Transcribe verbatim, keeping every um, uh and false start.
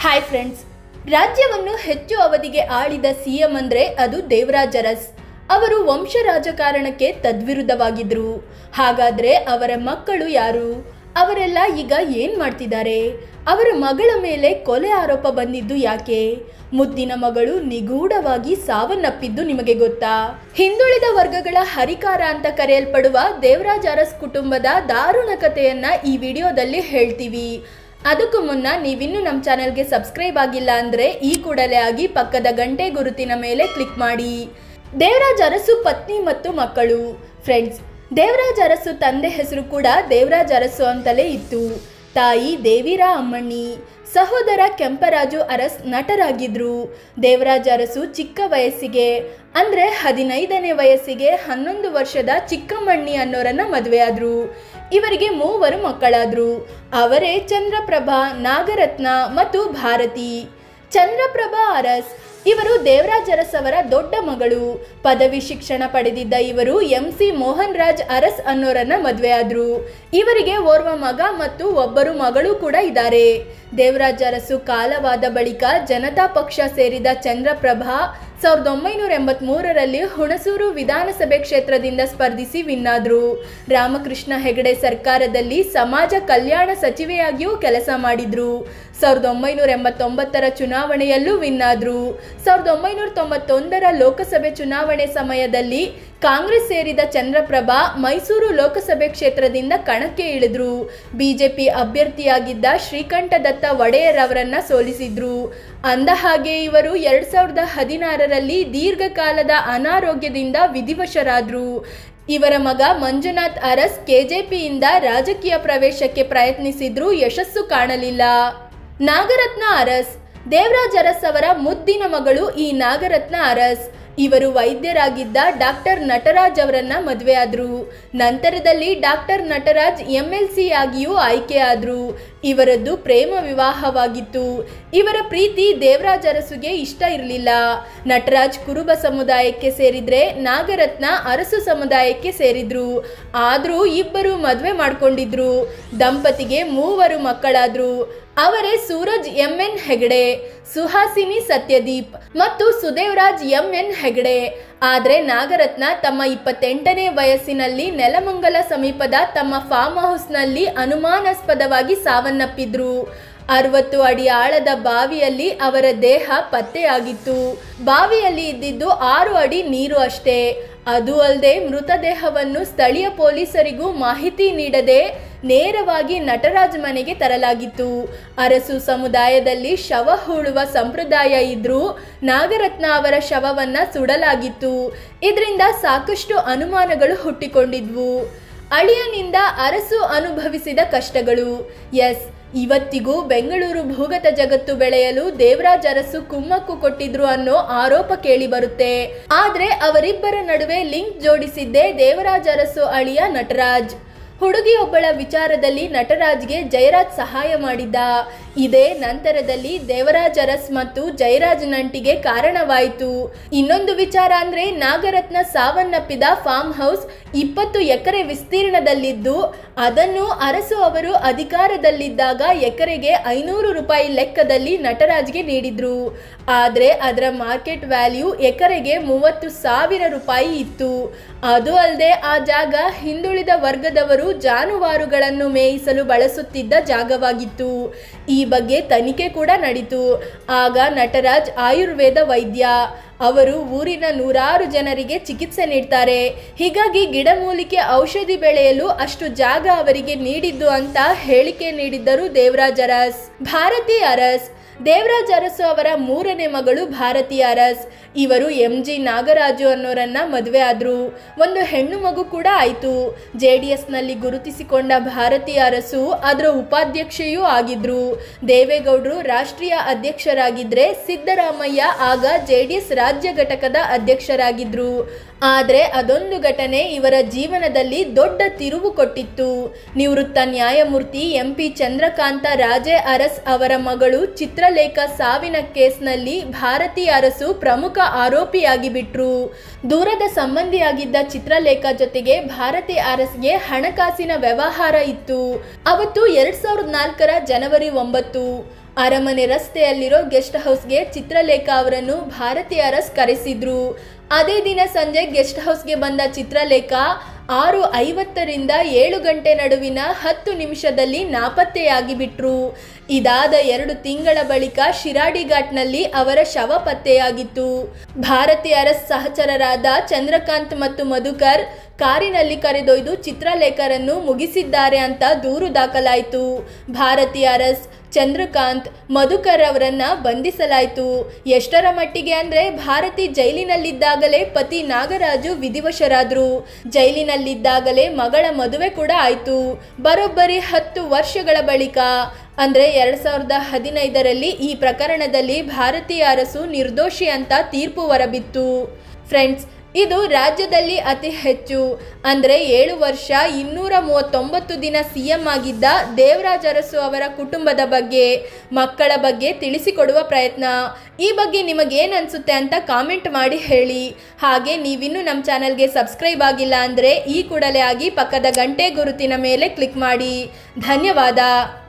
Hi friends, ರಾಜ್ಯವನ್ನು ಹೆಚ್ಚು ಅವಧಿಗೆ ಆಳಿದ ಸಿಎಂ ಅಂದ್ರೆ ಅದು ದೇವರಾಜ್ ಅರಸ್. ಅವರು ವಂಶ ರಾಜಕಾರಣಕ್ಕೆ ತದ್ವಿರುದ್ಧವಾಗಿದ್ರು. ಹಾಗಾದ್ರೆ ಅವರ ಮಕ್ಕಳು ಯಾರು? ಅವರೆಲ್ಲ ಈಗ ಏನ್ ಮಾಡ್ತಿದ್ದಾರೆ? ಅವರ ಮಗಳ ಮೇಲೆ ಕೊಲೆ ಆರೋಪ ಬಂದಿದ್ದು ಯಾಕೆ? ಮುದ್ದಿನ ಮಗಳು ನಿಗೂಢವಾಗಿ ಸಾವನ್ನಪ್ಪಿದ್ದು ನಿಮಗೆ ಗೊತ್ತಾ? ಹಿಂದುಳಿದ ವರ್ಗಗಳ ಹರಿಕಾರ ಅಂತ ಕರೆಯಲ್ಪಡುವ ದೇವರಾಜ್ ಅರಸ್ ಕುಟುಂಬದ ದಾರುಣ ಕಥೆಯನ್ನ ಈ ವಿಡಿಯೋದಲ್ಲಿ ಹೇಳ್ತೀವಿ. ಅದಕ್ಕೂ ಮುನ್ನ ನೀವಿನ್ನೂ ನಮ್ಮ ಚಾನೆಲ್ಗೆ ಸಬ್ಸ್ಕ್ರೈಬ್ ಆಗಿಲ್ಲ ಅಂದರೆ ಈ ಕೂಡಲೇ ಆಗಿ ಪಕ್ಕದ ಗಂಟೆ ಗುರುತಿನ ಮೇಲೆ ಕ್ಲಿಕ್ ಮಾಡಿ. ದೇವರಾಜ್ ಅರಸು ಪತ್ನಿ ಮತ್ತು ಮಕ್ಕಳು. ಫ್ರೆಂಡ್ಸ್, ದೇವರಾಜ್ ಅರಸು ತಂದೆ ಹೆಸರು ಕೂಡ ದೇವರಾಜ್ ಅರಸು ಅಂತಲೇ ಇತ್ತು. ತಾಯಿ ದೇವಿರಾ ಅಮ್ಮಣ್ಣಿ, ಸಹೋದರ ಕೆಂಪರಾಜು ಅರಸ್ ನಟರಾಗಿದ್ರು. ದೇವರಾಜ್ ಅರಸು ಚಿಕ್ಕ ವಯಸ್ಸಿಗೆ ಅಂದ್ರೆ ಹದಿನೈದನೇ ವಯಸ್ಸಿಗೆ ಹನ್ನೊಂದು ವರ್ಷದ ಚಿಕ್ಕಮ್ಮಣ್ಣಿ ಅನ್ನೋರನ್ನ ಮದುವೆಯಾದ್ರು. ಇವರಿಗೆ ಮೂವರು ಮಕ್ಕಳಾದ್ರು. ಅವರೇ ಚಂದ್ರಪ್ರಭಾ, ನಾಗರತ್ನ ಮತ್ತು ಭಾರತಿ. ಚಂದ್ರಪ್ರಭಾ ಅರಸ್ ಇವರು ದೇವರಾಜ್ ಅರಸ್ ಅವರ ದೊಡ್ಡ ಮಗಳು. ಪದವಿ ಶಿಕ್ಷಣ ಪಡೆದಿದ್ದ ಇವರು ಎಂ ಸಿ ಮೋಹನ್ ರಾಜ್ ಅರಸ್ ಅನ್ನೋರನ್ನ ಮದುವೆಯಾದ್ರು. ಇವರಿಗೆ ಓರ್ವ ಮಗ ಮತ್ತು ಒಬ್ಬರು ಮಗಳು ಕೂಡ ಇದ್ದಾರೆ. ದೇವರಾಜ್ ಅರಸು ಕಾಲವಾದ ಬಳಿಕ ಜನತಾ ಪಕ್ಷ ಸೇರಿದ ಚಂದ್ರಪ್ರಭಾ ಸಾವಿರದ ಒಂಬೈನೂರ ಎಂಬತ್ ಮೂರರಲ್ಲಿ ಹುಣಸೂರು ವಿಧಾನಸಭೆ ಕ್ಷೇತ್ರದಿಂದ ಸ್ಪರ್ಧಿಸಿ ವಿನ್ನಾದ್ರು. ರಾಮಕೃಷ್ಣ ಹೆಗಡೆ ಸರ್ಕಾರದಲ್ಲಿ ಸಮಾಜ ಕಲ್ಯಾಣ ಸಚಿವೆಯಾಗಿಯೂ ಕೆಲಸ ಮಾಡಿದ್ರು. ಸಾವಿರದ ಒಂಬೈನೂರ ಎಂಬತ್ತೊಂಬತ್ತರ ಚುನಾವಣೆಯಲ್ಲೂ ವಿನ್ನಾದ್ರು. ಸಾವಿರದ ಒಂಬೈನೂರ ತೊಂಬತ್ತೊಂದರ ಲೋಕಸಭೆ ಚುನಾವಣೆ ಸಮಯದಲ್ಲಿ ಕಾಂಗ್ರೆಸ್ ಸೇರಿದ ಚಂದ್ರಪ್ರಭಾ ಮೈಸೂರು ಲೋಕಸಭೆ ಕ್ಷೇತ್ರದಿಂದ ಕಣಕ್ಕೆ ಇಳಿದ್ರು. ಬಿಜೆಪಿ ಅಭ್ಯರ್ಥಿಯಾಗಿದ್ದ ಶ್ರೀಕಂಠ ದತ್ತ ಒಡೆಯರ್ ಅವರನ್ನ ಸೋಲಿಸಿದ್ರು. ಅಂದ ಹಾಗೆ ಇವರು ಎರಡ್ ಸಾವಿರದ ಹದಿನಾರರಲ್ಲಿ ದೀರ್ಘಕಾಲದ ಅನಾರೋಗ್ಯದಿಂದ ವಿಧಿವಶರಾದ್ರು. ಇವರ ಮಗ ಮಂಜುನಾಥ್ ಅರಸ್ ಕೆಜೆಪಿಯಿಂದ ರಾಜಕೀಯ ಪ್ರವೇಶಕ್ಕೆ ಪ್ರಯತ್ನಿಸಿದ್ರು, ಯಶಸ್ಸು ಕಾಣಲಿಲ್ಲ. ನಾಗರತ್ನ ಅರಸ್ ದೇವರಾಜ್ ಅರಸ್ ಅವರ ಮುದ್ದಿನ ಮಗಳು ಈ ನಾಗರತ್ನ ಅರಸ್. ಇವರು ವೈದ್ಯರಾಗಿದ್ದ ಡಾಕ್ಟರ್ ನಟರಾಜ್ ಅವರನ್ನ ಮದುವೆಯಾದ್ರು. ನಂತರದಲ್ಲಿ doctor Nataraj M L C ಆಗಿಯೂ ಆಯ್ಕೆಯಾದ್ರು. ಇವರದ್ದು ಪ್ರೇಮ ವಿವಾಹವಾಗಿತ್ತು. ಇವರ ಪ್ರೀತಿ ದೇವರಾಜ್ ಅರಸುಗೆ ಇಷ್ಟ ಇರಲಿಲ್ಲ. ನಟರಾಜ್ ಕುರುಬ ಸಮುದಾಯಕ್ಕೆ ಸೇರಿದ್ರೆ ನಾಗರತ್ನ ಅರಸು ಸಮುದಾಯಕ್ಕೆ ಸೇರಿದ್ರು. ಆದ್ರೂ ಇಬ್ಬರು ಮದುವೆ ಮಾಡ್ಕೊಂಡಿದ್ರು. ದಂಪತಿಗೆ ಮೂವರು ಮಕ್ಕಳಾದ್ರು. ಅವರೇ ಸೂರಜ್ ಎಂ ಎನ್ ಹೆಗಡೆ, ಸುಹಾಸಿನಿ ಸತ್ಯದೀಪ್ ಮತ್ತು ಸುದೇವರಾಜ್ ಎಂ ಎನ್ ಹೆಗಡೆ. ಆದ್ರೆ ನಾಗರತ್ನ ತಮ್ಮ ಇಪ್ಪತ್ತೆಂಟನೇ ವಯಸ್ಸಿನಲ್ಲಿ ನೆಲಮಂಗಲ ಸಮೀಪದ ತಮ್ಮ ಫಾರ್ಮ್ ಹೌಸ್ನಲ್ಲಿ ಅನುಮಾನಾಸ್ಪದವಾಗಿ ಸಾವನ್ನಪ್ಪಿದ್ರು. ಅರವತ್ತು ಅಡಿ ಆಳದ ಬಾವಿಯಲ್ಲಿ ಅವರ ದೇಹ ಪತ್ತೆಯಾಗಿತ್ತು. ಬಾವಿಯಲ್ಲಿ ಇದ್ದಿದ್ದು ಆರು ಅಡಿ ನೀರು ಅಷ್ಟೇ. ಅದು ಅಲ್ಲದೆ ಮೃತದೇಹವನ್ನು ಸ್ಥಳೀಯ ಪೊಲೀಸರಿಗೂ ಮಾಹಿತಿ ನೀಡದೆ ನೇರವಾಗಿ ನಟರಾಜ್ ಮನೆಗೆ ತರಲಾಗಿತ್ತು. ಅರಸು ಸಮುದಾಯದಲ್ಲಿ ಶವ ಹೂಳುವ ಸಂಪ್ರದಾಯ ಇದ್ರೂ ನಾಗರತ್ನ ಅವರ ಶವವನ್ನ ಸುಡಲಾಗಿತ್ತು. ಇದರಿಂದ ಸಾಕಷ್ಟು ಅನುಮಾನಗಳು ಹುಟ್ಟಿಕೊಂಡಿದ್ವು. ಅಳಿಯನಿಂದ ಅರಸು ಅನುಭವಿಸಿದ ಕಷ್ಟಗಳು. ಎಸ್, ಇವತ್ತಿಗೂ ಬೆಂಗಳೂರು ಭೂಗತ ಜಗತ್ತು ಬೆಳೆಯಲು ದೇವರಾಜ್ ಅರಸು ಕುಮ್ಮಕ್ಕು ಕೊಟ್ಟಿದ್ರು ಅನ್ನೋ ಆರೋಪ ಕೇಳಿ ಬರುತ್ತೆ. ಆದ್ರೆ ಅವರಿಬ್ಬರ ನಡುವೆ ಲಿಂಕ್ ಜೋಡಿಸಿದ್ದೇ ದೇವರಾಜ್ ಅರಸು ಅಳಿಯ ನಟರಾಜ್. ಹುಡುಗಿಯೊಬ್ಬಳ ವಿಚಾರದಲ್ಲಿ ನಟರಾಜ್ಗೆ ಜಯರಾಜ್ ಸಹಾಯ ಮಾಡಿದ್ದ. ಇದೇ ನಂತರದಲ್ಲಿ ದೇವರಾಜ್ ಅರಸ್ ಮತ್ತು ಜಯರಾಜ್ ನಂಟಿಗೆ ಕಾರಣವಾಯಿತು. ಇನ್ನೊಂದು ವಿಚಾರ ಅಂದ್ರೆ ನಾಗರತ್ನ ಸಾವನ್ನಪ್ಪಿದ ಫಾರ್ಮ್ ಹೌಸ್ ಇಪ್ಪತ್ತು ಎಕರೆ ವಿಸ್ತೀರ್ಣದಲ್ಲಿದ್ದು ಅದನ್ನು ಅರಸು ಅವರು ಅಧಿಕಾರದಲ್ಲಿದ್ದಾಗ ಎಕರೆಗೆ ಐನೂರು ರೂಪಾಯಿ ಲೆಕ್ಕದಲ್ಲಿ ನಟರಾಜ್ಗೆ ನೀಡಿದ್ರು. ಆದ್ರೆ ಅದರ ಮಾರ್ಕೆಟ್ ವ್ಯಾಲ್ಯೂ ಎಕರೆಗೆ ಮೂವತ್ತು ಸಾವಿರ ರೂಪಾಯಿ ಇತ್ತು. ಅದು ಅಲ್ಲದೆ ಆ ಜಾಗ ಹಿಂದುಳಿದ ವರ್ಗದವರು ಜಾನುವಾರುಗಳನ್ನು ಮೇಯಿಸಲು ಬಳಸುತ್ತಿದ್ದ ಜಾಗವಾಗಿತ್ತು. ಈ ಬಗ್ಗೆ ತನಿಖೆ ಕೂಡ ನಡೀತು. ಆಗ ನಟರಾಜ್ ಆಯುರ್ವೇದ ವೈದ್ಯ. ಅವರು ಊರಿನ ನೂರಾರು ಜನರಿಗೆ ಚಿಕಿತ್ಸೆ ನೀಡ್ತಾರೆ. ಹೀಗಾಗಿ ಗಿಡಮೂಲಿಕೆ ಔಷಧಿ ಬೆಳೆಯಲು ಅಷ್ಟು ಜಾಗ ಅವರಿಗೆ ನೀಡಿದ್ದು ಅಂತ ಹೇಳಿಕೆ ನೀಡಿದ್ದರು ದೇವರಾಜ್ ಅರಸ್. ಭಾರತಿ ಅರಸ್ ದೇವರಾಜ್ ಅರಸು ಅವರ ಮೂರನೇ ಮಗಳು ಭಾರತಿ ಅರಸ್. ಇವರು ಎಂ ಜಿ ನಾಗರಾಜು ಅನ್ನೋರನ್ನ ಮದುವೆ ಆದ್ರು. ಒಂದು ಹೆಣ್ಣು ಮಗು ಕೂಡ ಆಯಿತು. ಜೆ ಡಿ ಎಸ್ನಲ್ಲಿ ಗುರುತಿಸಿಕೊಂಡ ಭಾರತಿ ಅರಸು ಅದರ ಉಪಾಧ್ಯಕ್ಷೆಯೂ ಆಗಿದ್ರು. ದೇವೇಗೌಡರು ರಾಷ್ಟ್ರೀಯ ಅಧ್ಯಕ್ಷರಾಗಿದ್ರೆ ಸಿದ್ದರಾಮಯ್ಯ ಆಗ ಜೆ ಡಿ ಎಸ್ ರಾಜ್ಯ ಘಟಕದ ಅಧ್ಯಕ್ಷರಾಗಿದ್ರು. ಆದರೆ ಅದೊಂದು ಘಟನೆ ಇವರ ಜೀವನದಲ್ಲಿ ದೊಡ್ಡ ತಿರುವು ಕೊಟ್ಟಿತ್ತು. ನಿವೃತ್ತ ನ್ಯಾಯಮೂರ್ತಿ ಎಂ ಪಿ ಚಂದ್ರಕಾಂತ ರಾಜೆ ಅರಸ್ ಅವರ ಮಗಳು ಚಿತ್ರಲೇಖ ಸಾವಿನ ಕೇಸ್ನಲ್ಲಿ ಭಾರತಿ ಅರಸು ಪ್ರಮುಖ ಆರೋಪಿಯಾಗಿ ಬಿಟ್ರು. ದೂರದ ಸಂಬಂಧಿಯಾಗಿದ್ದ ಚಿತ್ರಲೇಖ ಜೊತೆಗೆ ಭಾರತಿ ಅರಸ್ಗೆ ಹಣಕಾಸಿನ ವ್ಯವಹಾರ ಇತ್ತು. ಅವತ್ತು ಎರಡ್ ಸಾವಿರದ ನಾಲ್ಕರ ಜನವರಿ ಒಂಬತ್ತು ಅರಮನೆ ರಸ್ತೆಯಲ್ಲಿರೋ ಗೆಸ್ಟ್ ಹೌಸ್ಗೆ ಚಿತ್ರಲೇಖಾ ಅವರನ್ನು ಭಾರತಿ ಅರಸ್ ಕರೆಸಿದ್ರು. ಅದೇ ದಿನ ಸಂಜೆ ಗೆಸ್ಟ್ ಹೌಸ್ಗೆ ಬಂದ ಚಿತ್ರಲೇಖಾ ಆರು ಐವತ್ತರಿಂದ ಏಳು ಗಂಟೆ ನಡುವಿನ ಹತ್ತು ನಿಮಿಷದಲ್ಲಿ ನಾಪತ್ತೆಯಾಗಿ ಬಿಟ್ರು. ಇದಾದ ಎರಡು ತಿಂಗಳ ಬಳಿಕ ಶಿರಾಡಿ ಘಾಟ್ನಲ್ಲಿ ಅವರ ಶವ ಪತ್ತೆಯಾಗಿತ್ತು. ಭಾರತಿ ಅರಸ್ ಸಹಚರರಾದ ಚಂದ್ರಕಾಂತ್ ಮತ್ತು ಮಧುಕರ್ ಕಾರಿನಲ್ಲಿ ಕರೆದೊಯ್ದು ಚಿತ್ರಲೇಖರನ್ನು ಮುಗಿಸಿದ್ದಾರೆ ಅಂತ ದೂರು ದಾಖಲಾಯಿತು. ಭಾರತಿ ಅರಸ್, ಚಂದ್ರಕಾಂತ್, ಮಧುಕರ್ ಅವರನ್ನ ಬಂಧಿಸಲಾಯಿತು. ಎಷ್ಟರ ಮಟ್ಟಿಗೆ ಅಂದ್ರೆ ಭಾರತಿ ಜೈಲಿನಲ್ಲಿದ್ದಾಗಲೇ ಪತಿ ನಾಗರಾಜು ವಿಧಿವಶರಾದ್ರು. ಜೈಲಿನಲ್ಲಿದ್ದಾಗಲೇ ಮಗಳ ಮದುವೆ ಕೂಡ ಆಯಿತು. ಬರೋಬ್ಬರಿ ಹತ್ತು ವರ್ಷಗಳ ಬಳಿಕ ಅಂದ್ರೆ ಎರಡ್ ಸಾವಿರದ ಹದಿನೈದರಲ್ಲಿ ಈ ಪ್ರಕರಣದಲ್ಲಿ ಭಾರತಿ ಅರಸು ನಿರ್ದೋಷಿ ಅಂತ ತೀರ್ಪು ಹೊರಬಿತ್ತು. ಫ್ರೆಂಡ್ಸ್, ಇದು ರಾಜ್ಯದಲ್ಲಿ ಅತಿ ಹೆಚ್ಚು ಅಂದರೆ ಏಳು ವರ್ಷ ಇನ್ನೂರ ಮೂವತ್ತೊಂಬತ್ತು ದಿನ ಸಿ ಎಂ ಆಗಿದ್ದ ದೇವರಾಜ್ ಅರಸು ಅವರ ಕುಟುಂಬದ ಬಗ್ಗೆ, ಮಕ್ಕಳ ಬಗ್ಗೆ ತಿಳಿಸಿಕೊಡುವ ಪ್ರಯತ್ನ. ಈ ಬಗ್ಗೆ ನಿಮಗೇನು ಅನಿಸುತ್ತೆ ಅಂತ ಕಾಮೆಂಟ್ ಮಾಡಿ ಹೇಳಿ. ಹಾಗೆ ನೀವಿನ್ನೂ ನಮ್ಮ ಚಾನಲ್ಗೆ ಸಬ್ಸ್ಕ್ರೈಬ್ ಆಗಿಲ್ಲ ಅಂದರೆ ಈ ಕೂಡಲೇ ಆಗಿ ಪಕ್ಕದ ಗಂಟೆ ಗುರುತಿನ ಮೇಲೆ ಕ್ಲಿಕ್ ಮಾಡಿ. ಧನ್ಯವಾದ.